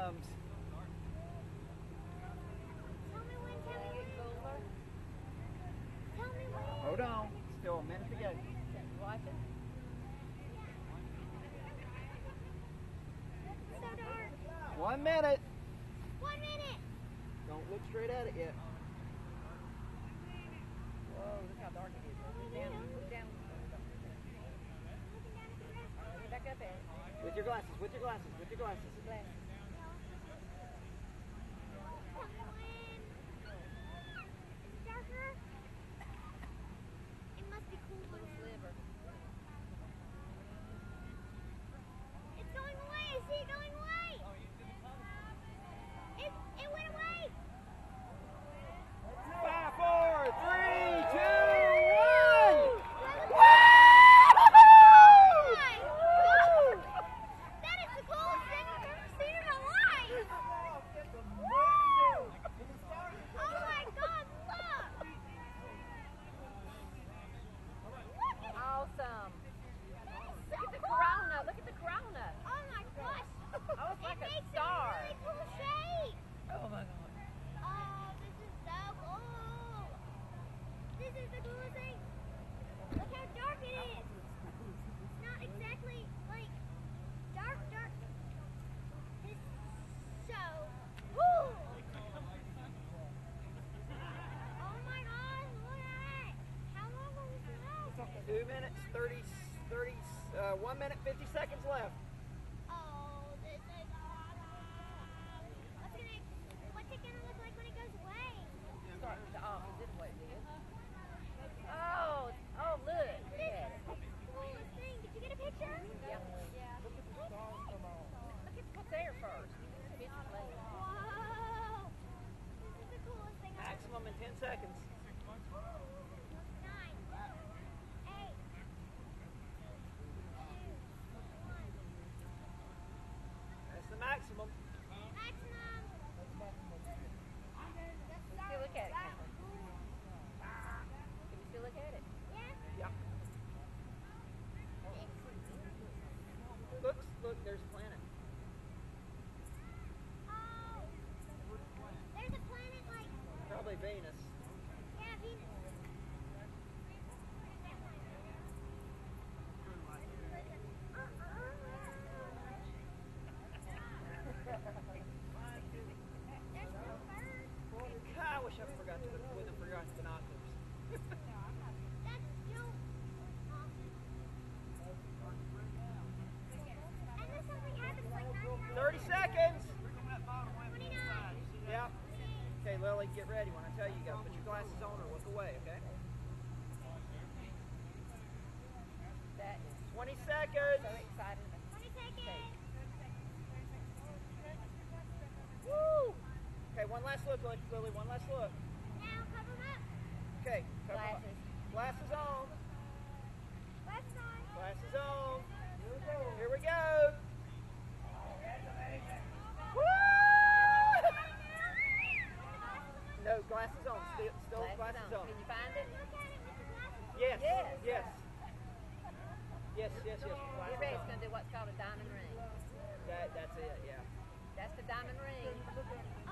comes. Tell me when. Tell me when. Hold on. Still a minute to go. Watching? It's so dark. 1 minute. 1 minute. Don't look straight at it yet. Whoa, look how dark it is. Look down. Look down. Back up there. With your glasses, with your glasses, with your glasses. Glasses. Darker. It must be cooler. Little sliver. It's going away. I see it going away. It went away. 5, 4, 3, 2, 1. That is the coolest thing I've ever seen in my life. Oh my God, look. Look at Awesome. that. Look at the corona. Look at the corona. Oh my gosh. Oh, it's like a makes star. a really cool shape. Oh my God. Oh, this is so cool. This is the coolest thing. Look how dark it is. It's not exactly like dark. It's so cool. Oh my gosh, look at it. How long will this last? 2 minutes, 1 minute, 50 seconds left. Oh, this is awesome. What's it gonna look like when it goes away? Start to off. This is what it did. Oh, look. Look at it. Coolest thing. Did you get a picture? Yeah. Look at what's there first. It's late. Whoa. This is the coolest thing I've ever Maximum in 10 seconds. 9, 8, 2, 1. That's the maximum. Maximum. Still look at it, Cameron. Can you still look at it? Yeah. Yep. Look, there's a planet. Oh. There's a planet like, Probably Venus. yeah, Venus. There's no bird. I wish I forgot to wouldn't have forgotten binoculars. That's still awesome. And then something happens like 99, 30 seconds. 29. Yep. Okay, Lily, get ready. When I tell you, you gotta put your glasses on or look away, okay? That is 20 seconds. so exciting. 20 seconds. Woo! Okay, one last look, Lily. One last look. Now cover them up. Okay, cover up. Glasses. Glasses on. Glasses on. Glasses on. Here we go. Woo! No, glasses on. Still glasses on. Can you find it? Look at it with the glasses. Yes. Yes. Yes. Yes. Get Glasses ready. It's on. going to do what's called a diamond ring. That's it. Yeah. That's the diamond ring.